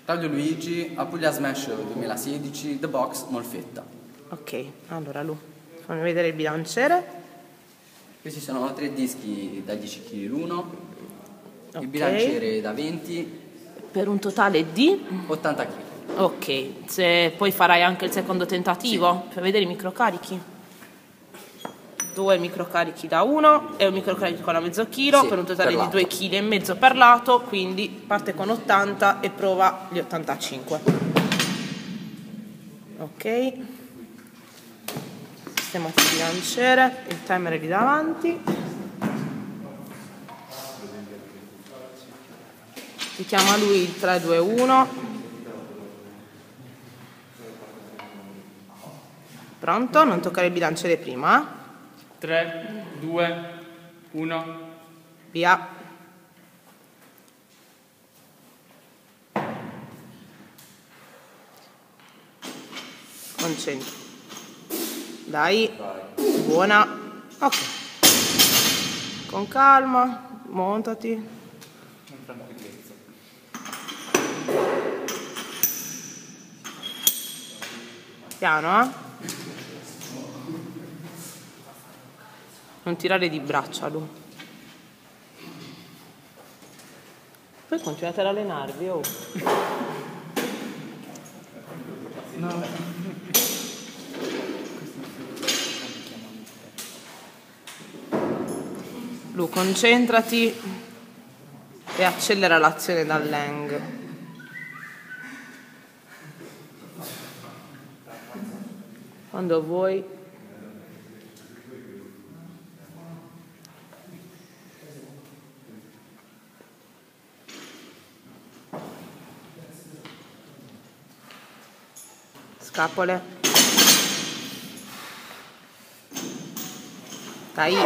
Claudio Luigi, Apulia Smash 2016, The Box, Molfetta. Ok, allora Lu, fammi vedere il bilanciere. Questi sono 3 dischi da 10 kg l'uno, Ok. il bilanciere da 20, Per un totale di? 80 kg. Ok, se poi farai anche il secondo tentativo per vedere i microcarichi. 2 microcarichi da 1 e un microcarico da mezzo chilo, Sì, per un totale per di lato. 2,5 kg per lato, quindi parte con 80 e prova gli 85. Ok, sistemati il bilanciere, il timer è lì davanti. Ti chiama lui il 3, 2, 1. Pronto? Non toccare il bilanciere prima. 3, 2, 1. Via. Concentri. Dai. Buona. Ok. Con calma. Montati. Piano, eh? Non tirare di braccia, Lu. Poi continuate ad allenarvi, oh. No. Lu, concentrati e accelera l'azione dall'hang. Quando vuoi. Scapole. Dai.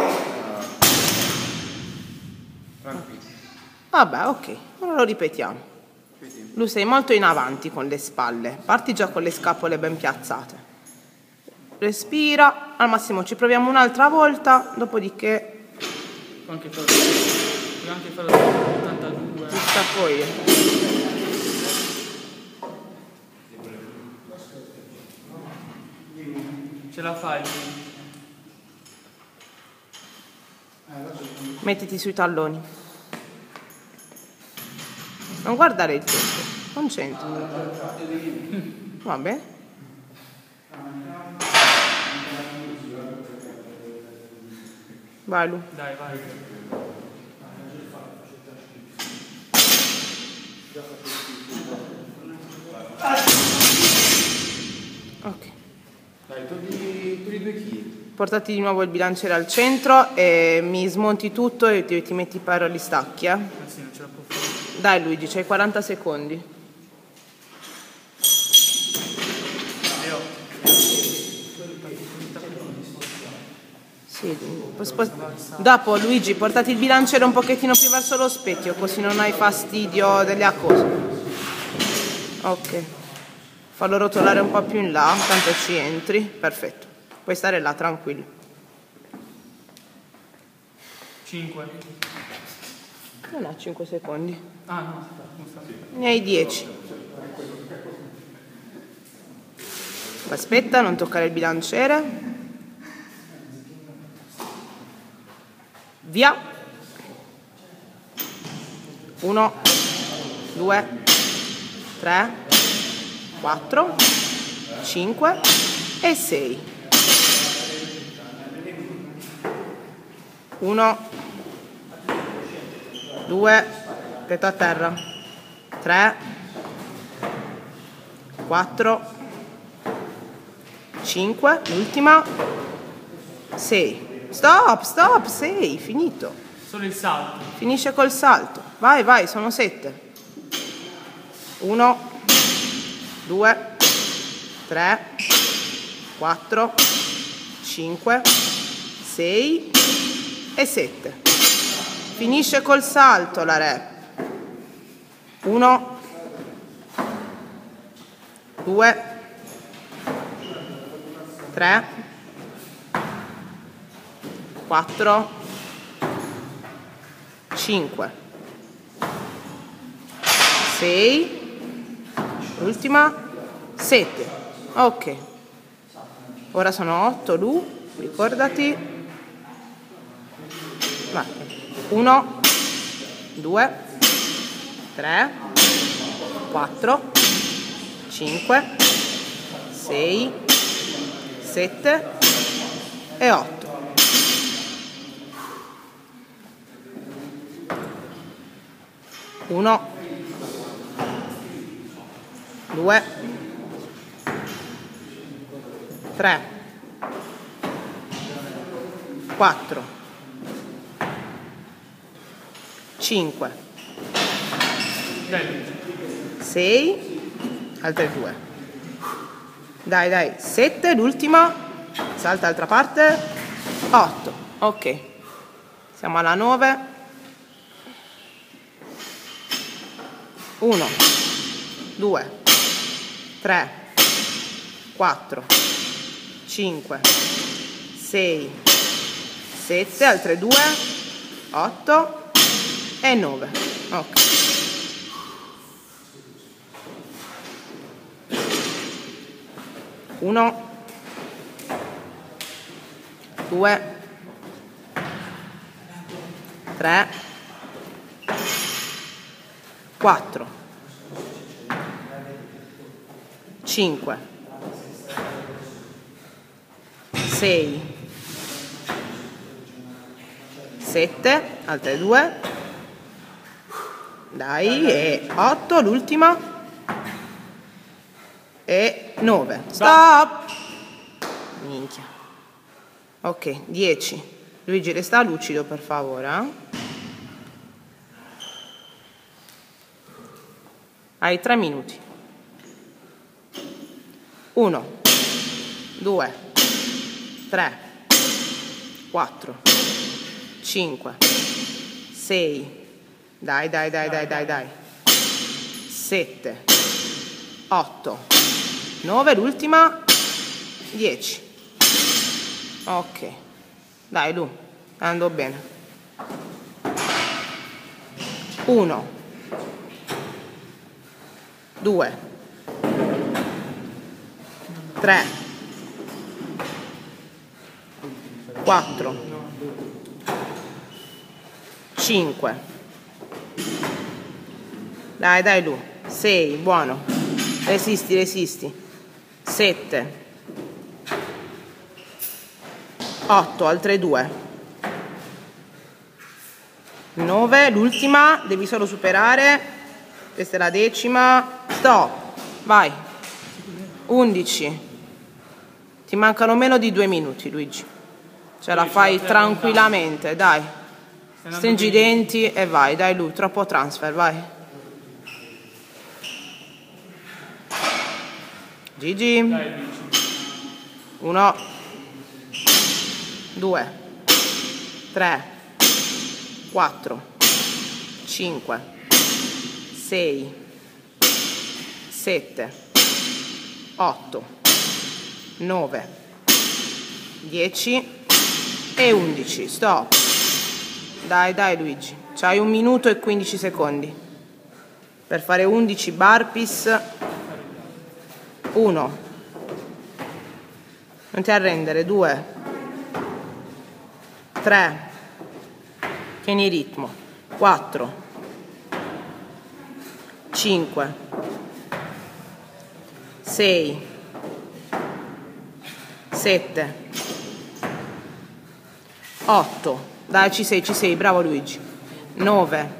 Vabbè, ok. Ora lo ripetiamo. Lu, sei molto in avanti con le spalle. Parti già con le scapole ben piazzate. Respira. Al massimo ci proviamo un'altra volta. Dopodiché Puoi anche farlo 82. ti scappo io. Ce la fai? Mettiti sui talloni. Non guardare il tempo. Concentrati. Va bene? Vai, Lu. Dai, vai. Ok. Dai, togli 2 kg. Portati di nuovo il bilanciere al centro e mi smonti tutto e ti metti i pari agli stacchi, eh? Sì, non ce la può fare. Dai Luigi, c'hai 40 secondi. Sì, dopo Luigi, portati il bilanciere un pochettino più verso lo specchio, così non hai fastidio delle accose. Ok. Fallo rotolare un po' più in là, tanto ci entri. Perfetto. Puoi stare là, tranquillo. 5. Non ha 5 secondi. Ah, no, aspetta. Ne hai 10. Aspetta, non toccare il bilanciere. Via. 1, 2, 3, 4, 5 e 6. 1, 2, petto a terra. 3, 4, 5, l'ultima. 6. Stop, 6, finito. Solo il salto. Finisce col salto. Vai, vai, sono 7. 1, 2, 3, 4, 5, 6 e 7. Finisce col salto la rep. 1, 2, 3, 4, 5, 6 l'ultima, 7. Ok. Ora sono 8, Lu, ricordati. Vai. 1, 2, 3, 4, 5, 6, 7 e 8. 1, 2, 3, 4, 5, 6, altre 2. Dai, dai, 7, l'ultima, salta d'altra parte, 8. Ok, siamo alla 9. 1, 2, 3, 4, 5, 6, 7, altre 2, 8 e 9. Ok. Uno, 2, 3, 4, 5, 6, 7, altre 2, dai, e 8, l'ultima, e 9. Stop! Minchia. Ok, 10. Luigi, resta lucido per favore. Hai 3 minuti. 1, 2, 3, 4, 5, 6, dai, 7, 8, 9, l'ultima, 10. Ok, dai Lu, andò bene. 1, 2, 3, 4, 5, dai Lu, 6, buono, resisti, 7, 8, altre 2, 9, l'ultima, devi solo superare, questa è la 10ª, stop, vai, 11, ti mancano meno di 2 minuti Luigi, ce la fai tranquillamente, dai, stringi i denti e vai, dai Lu, troppo transfer, vai. Gigi, 1, 2, 3, 4, 5, 6, 7, 8, 9, 10 e 11. Stop. Dai Luigi, c'hai 1 minuto e 15 secondi per fare 11 burpees. 1, non ti arrendere, 2, 3, tieni ritmo, 4, 5, 6, 7, 8, dai ci sei, bravo Luigi, 9,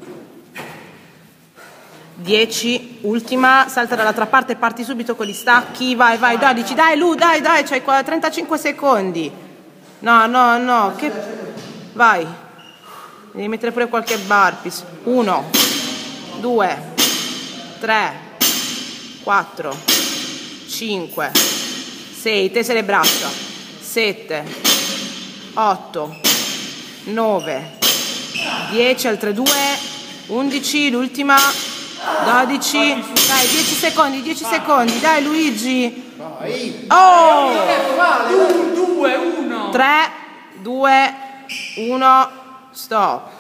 10, ultima, salta dall'altra parte, parti subito con gli stacchi, vai, 12, dai Lu, dai, c'hai 35 secondi, no, che... vai, devi mettere pure qualche burpees, 1, 2, 3, 4, 5, 6, tese le braccia, 7, 8, 9, 10, altre 2, 11, l'ultima, 12, dai, 10 secondi, dai Luigi. Oh! 2, 1. 3, 2, 1, stop.